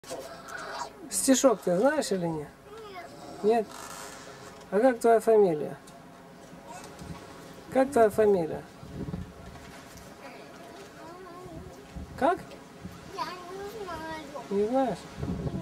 Стишок ты знаешь или нет? Нет? А как твоя фамилия? Как твоя фамилия? Как? Я не знаю. Не знаешь?